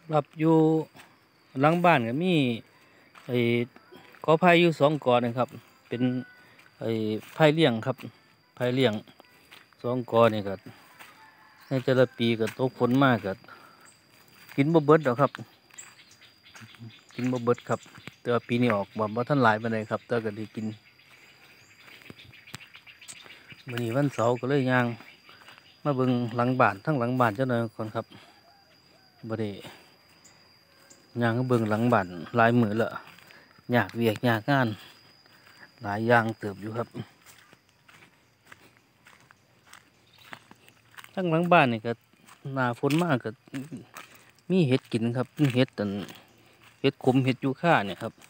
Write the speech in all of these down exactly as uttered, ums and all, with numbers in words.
รับอยู่หลังบ้านก็มีไอ้กอไผ่อยู่สองกอนะครับเป็นไอ้ไผ่เลี้ยงครับไผ่เลี้ยงสองกอนี่ก็ในแต่ละปีก็ตกฝนมากก็กินบ่เบิดดอกครับกินบ่เบิดครับแต่ว่าปีนี้ออกบ่บ่ทันหลายปานใดครับแต่ก็ได้กินมื้อนี้วันเสาร์ก็เลยย่างมาเบิ่งหลังบ้านทั้งหลังบ้านเจ้าหน่อยก่อนครับบ่ได้ย่างเบิ่งหลังบ้านหลายมื้อแล้วยากเวียกยากงานหลายอย่างเติบอยู่ครับทั้งหลังบ้านนี่ก็หน้าฝนมากก็มีเห็ดกินครับมีเห็ดตันเห็ดขมเห็ดยูคาเนี่ยครับ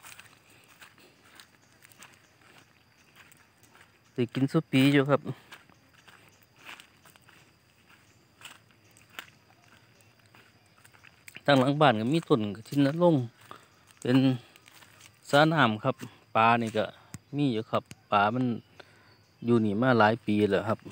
ได้กินสุปีอยู่ครับทั้งหลังบ้านก็มีต้นกระถินนรงค์เป็นสระน้ำครับปลานี่ก็มีอยู่ครับปลามันอยู่นี่มาหลายปีแล้วครับ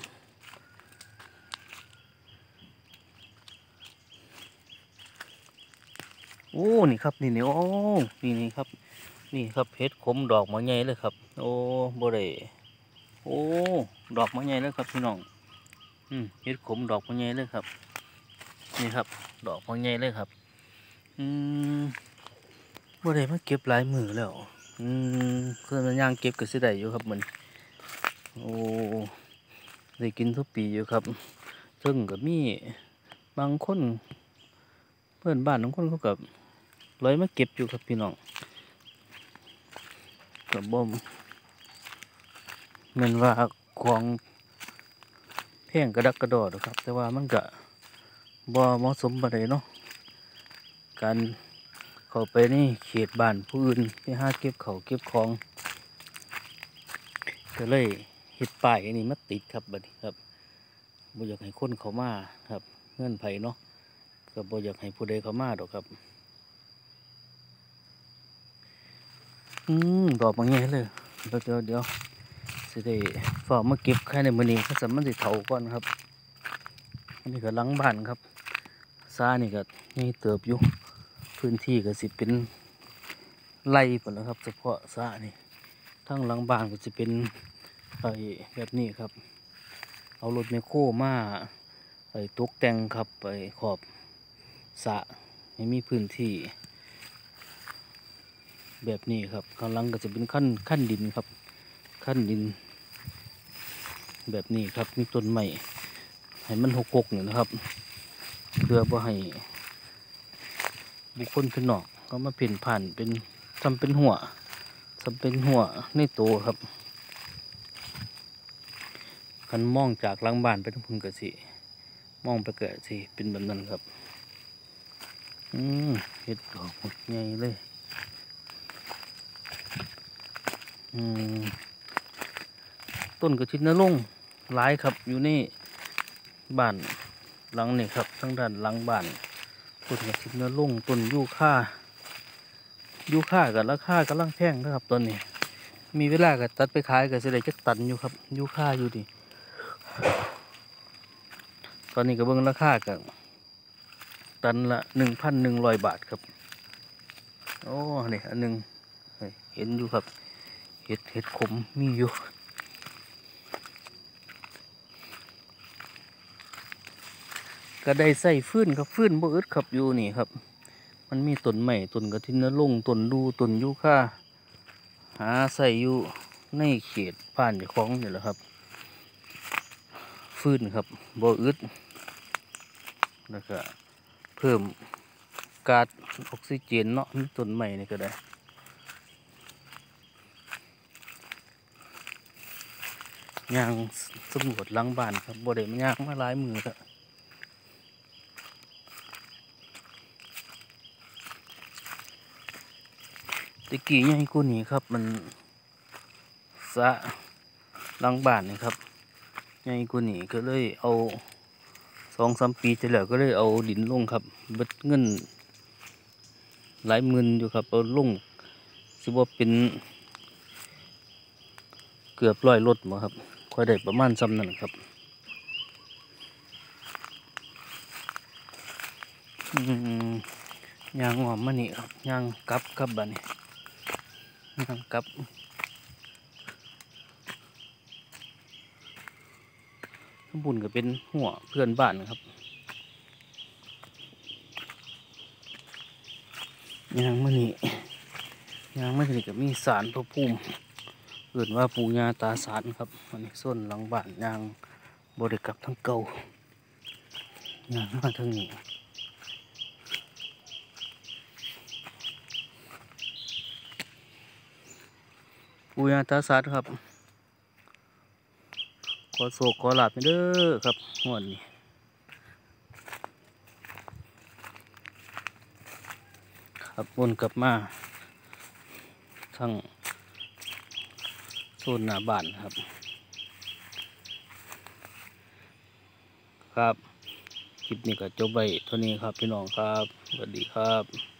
โอ้นี่ครับนี่นี่โอ้นี่นี่ครับนี่ครับเห็ดขมดอกมะใหญ่เลยครับโอ้บ่ได้โอ้ดอกมะใหญ่เลยครับพี่น้องอืมเห็ดขมดอกมะใหญ่เลยครับนี่ครับดอกมะใหญ่เลยครับอืมบ่ได้มาเก็บหลายมือแล้วอืมเพื่อนมันย่างเก็บก็สิได้อยู่ครับมันโอ้ได้กินทุกปีอยู่ครับซึ่งก็มีบางคนเพื่อนบ้านบางคนเขากับร้อยมาเก็บอยู่ครับพี่น้องกับบ่มเหมือนว่าของแพงกระดักกระดอดครับแต่ว่ามันก็บ่เหมาะสมปานใดเนาะการเข้าไปนี่เขตบ้านผู้อื่นไปหาเก็บเขาเก็บของก็เลยเฮ็ดป้ายอันนี้มาติดครับบัดนี้ครับบ่อยากให้คนเข้ามาครับเงื่อนไผเนาะก็บ่อยากให้ผู้ใดเข้ามาดอกครับอืมดอกบางแง่เลยเดี๋ยวเดี๋ยวเดี๋ยวสิได้ฝากมาเก็บแค่ในมื้อนี้ก็สมันสิเฒ่าก่อนครับอันนี้ก็หลังบ้านครับซานี่ก็นี่เติบอยู่พื้นที่ก็สิเป็นไร่พุ่นแล้วครับเฉพาะซานี่ทั้งหลังบ้านก็จะเป็นไอ้แบบนี้ครับเอารถแมคโครมาไอ้ตกแต่งครับไปขอบสระให้มีพื้นที่แบบนี้ครับข้างหลังก็จะเป็นขั้นขั้นดินครับขั้นดินแบบนี้ครับมีต้นไม้ให้มันหกกกเนี่ยนะครับเพื่อบ่ให้บุคคลขึ้นนอกก็มาเปลี่ยนผ่านเป็นทำเป็นหัวทำเป็นหัวในโตครับคันมองจากหลังบ้านไปทางพุ่นกะสิมองไปกะสิเป็นแบบนั้นครับอืมเห็ดดอกใหญ่เลยอืมต้นกระถินนรงค์หลายครับอยู่ในบ้านหลังนี่ครับทั้งด้านหลังบ้านต้นกระถินนรงค์ต้นยูคายูคากับราคากำลังแพงนะครับต้นนี้มีเวลาก็ตัดไปขายก็จะได้จักตันอยู่ครับยูคาอยู่ดิตอนนี้ก็เบิ่งราคากับตันละหนึ่งพันหนึ่งร้อยบาทครับโอ้นี่อันหนึ่งเห็นอยู่ครับเห็ดเห็ดขมมีอยู่ก็ได้ใส่ฟืนครับฟืนบ่อึดครับอยู่นี่ครับมันมีต้นไม้ต้นกระถินนรงค์ต้นดูต้นยูคาหาใส่อยู่ในเขตบ้านเจ้าของนี่แหละครับฟืนครับบ่อึดแล้วก็เพิ่มก๊าซออกซิเจนเนาะมีต้นไม้นี่ก็ได้ย่างสำรวจหลังบ้านครับบ่ได้มาย่างมาหลายมือครับตะกี้ใหญ่กว่านี้ครับมันสะหลังบ้านนี่ครับใหญ่กว่านี้ก็เลยเอาสองสามปีที่แล้วก็เลยเอาดินลงครับเบิดเงินหลายหมื่นอยู่ครับเอาลงสิว่าเป็นเกือบร้อยรถมาครับค่อยได้ประมาณซ้ำนั่นครับยางงอมมานี่ครับยางกลับกลับบ้านนี่ยางกลับบุญก็เป็นหัวเพื่อนบ้านครับยางมานี่ยางมานี่ก็มีศาลพระภูมิเอื่นว่าปู่ย่าตาศาลครับอันนี้ส้นหลังบ้านยางบริกลับทั้งเก่ายางมาทั้งนี้ปู่ย่าตาศาลครับขอโศกขอลาบเด้อครับงวดนี้ครับวนกลับมาทั้งโซนหน้าบ้านครับครับคลิปนี้ก็จบไปเท่านี้ครับพี่น้องครับสวัสดีครับ